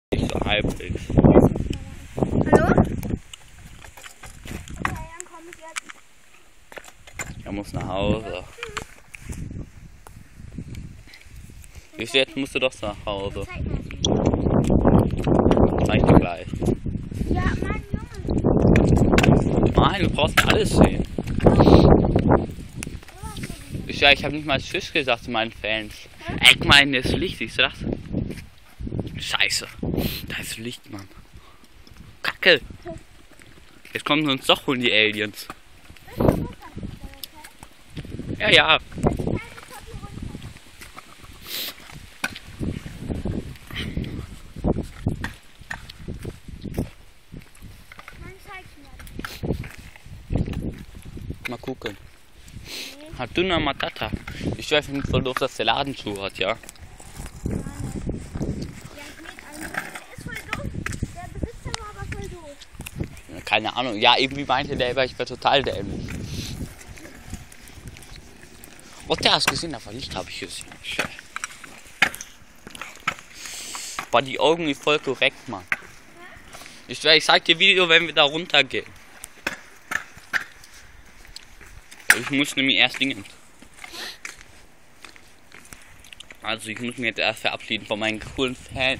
Nicht so halbwegs. Hallo? Okay, dann komme ich jetzt. Er muss nach Hause. Jetzt musst du doch nach Hause. Zeig mir das. Zeig dir gleich. Ja, Mann, Junge. Nein, du brauchst nicht alles sehen. Ich habe nicht mal Tschüss gesagt zu meinen Fans. Ey, guck mal, in das Licht, siehst du das? Scheiße. Da ist Licht, Mann. Kacke. Jetzt kommen sie uns doch holen, die Aliens. Ja, ja. Mal gucken. Hat dünner Matata. Ich weiß nicht, voll doof, dass der Laden zu hat, ja. Ja, der ist voll doof. Der Besitzer war aber voll doof. Keine Ahnung. Ja, irgendwie meinte der, ich wäre total dämlich. Oh, der hast gesehen, aber Licht habe ich gesehen. Boah, die Augen ist voll korrekt, Mann. Ich zeig dir Video, wenn wir da runtergehen. Ich muss nämlich erst dingen. Also ich muss mich jetzt erst verabschieden von meinen coolen Fans.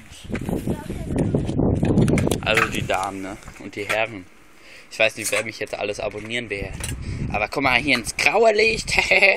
Also die Damen, ne? Und die Herren. Ich weiß nicht, wer mich jetzt alles abonnieren wird. Aber guck mal hier ins graue Licht.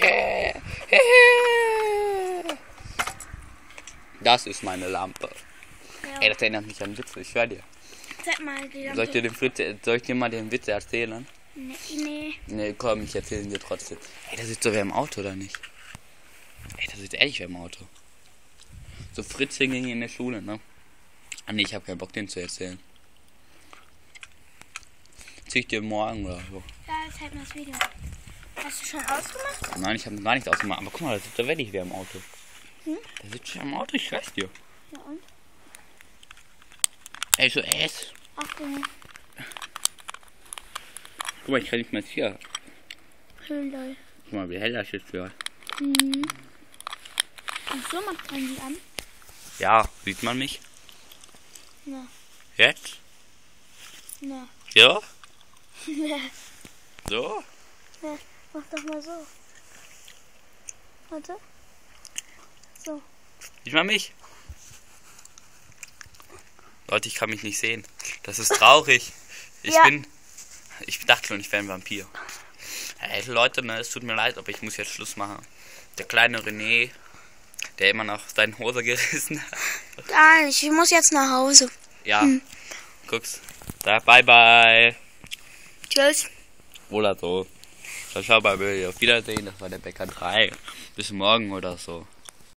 Das ist meine Lampe. Ja. Ey, das erinnert mich an Witze, ich schwör dir. Zeig mal die Lampe. Soll ich dir mal den Witz erzählen? Nee. Nee, komm, ich erzähle ihn dir trotzdem. Ey, da sitzt so wer im Auto, oder nicht? Ey, da sitzt ehrlich wer im Auto. So Fritzchen ging in der Schule, ne? Ah nee, ich habe keinen Bock, den zu erzählen. Zieh ich dir morgen oder so. Ja, zeig mal das Video. Hast du schon ausgemacht? Nein, ich habe gar nichts ausgemacht. Aber guck mal, da sitzt doch wirklich wer im Auto. Hm? Da sitzt wer im Auto, ich schwör's dir. Ja und? Ey, so Achtung. Guck mal, ich kann nicht mehr hier. Lol. Guck mal, wie hell das ist für. Mhm. Ach so, macht man die an? Ja, sieht man mich? Na. Jetzt? Na. Ja? Ja. So? Ja. Mach doch mal so. Warte. So. Sieht man mich? Leute, ich kann mich nicht sehen. Das ist traurig. Ich dachte schon, ich wäre ein Vampir. Hey Leute, ne, es tut mir leid, aber ich muss jetzt Schluss machen. Der kleine René, der immer noch seine Hose gerissen hat. Gar nicht, ich muss jetzt nach Hause. Ja, guck's. Da, bye bye. Tschüss. Oder so. Ciao, ciao, bye bye. Auf Wiedersehen, das war der Bäcker 3. Bis morgen oder so.